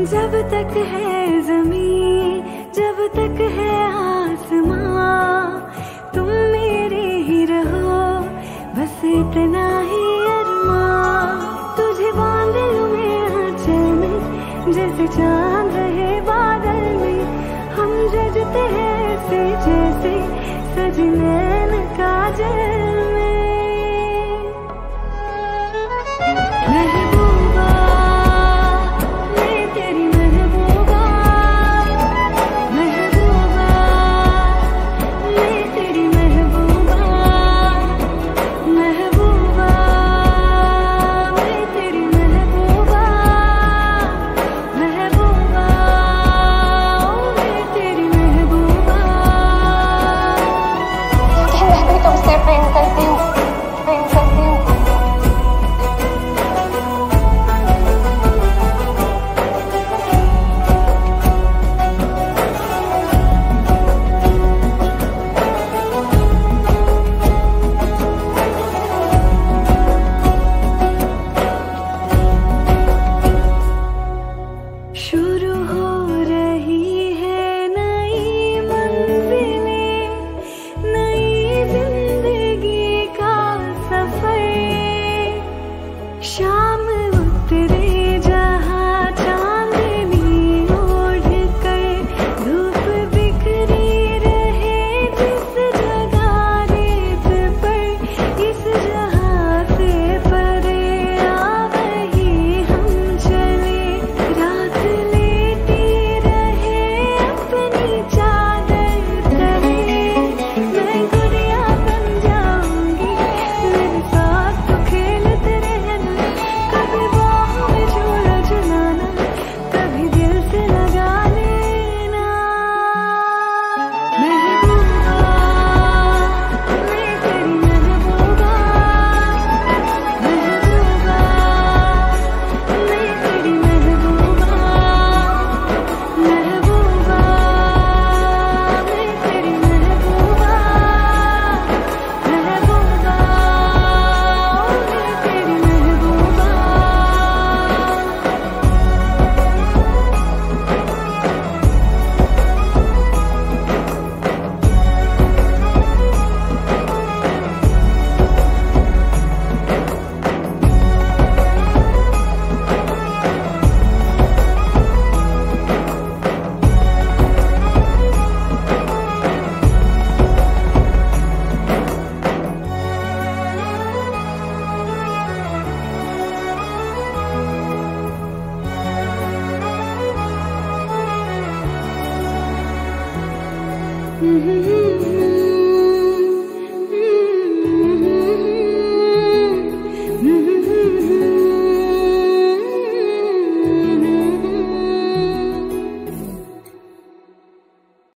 जब तक है ज़मीं, जब तक है आसमां, तुम मेरे ही रहो, बस इतना ही अरमां। तुझे बांध लूं मैं आंचल में, जैसे चांद रहे बादल में। हम जजते हैं ऐसे जैसे सजे नैन काजल में। शुरू हो रही है नई मंजिलें, नई जिंदगी का सफर। शाम उतरे जहाँ चांदनी ओढ़ कर, धूप बिखरी रहे जिस जगह रेत पर। इस जहाँ से परे आ वही हम चले, रात लेटी रहे अपनी चादर तले। मैं गुड़िया बन जाऊंगी, मेरे साथ तो खेलते रहना। कभी बाहों में झूला झुलाना, कभी दिल से लगा लेना। महबूबा, मैं तेरी महबूबा, महबूबा, मैं तेरी महबूबा, महबूबा, मैं तेरी महबूबा, महबूबा, मैं तेरी महबूबा। Mm-hmm.